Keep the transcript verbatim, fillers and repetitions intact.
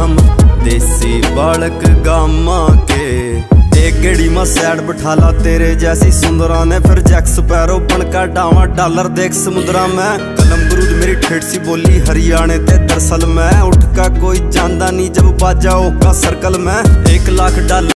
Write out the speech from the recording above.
हम देसी बालक गामा के। एक गेड़ी में सैड बिठाला तेरे जैसी सुंदरा ने, फिर जैक स्पैरो बनका डावा डॉलर देख समुद्रा में। कलम गुरूद मेरी ठेठ सी बोली हरियाणे ते दरअसल में, उठ का कोई जानदा नहीं जब बाजाओ का सर्कल में। एक लाख डॉलर